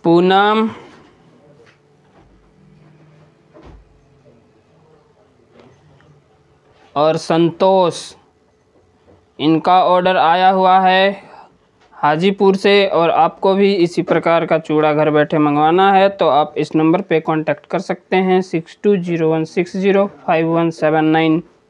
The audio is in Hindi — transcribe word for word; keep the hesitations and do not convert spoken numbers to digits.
पूनम और संतोष, इनका ऑर्डर आया हुआ है हाजीपुर से, और आपको भी इसी प्रकार का चूड़ा घर बैठे मंगवाना है तो आप इस नंबर पे कांटेक्ट कर सकते हैं six two zero one six zero five one seven nine.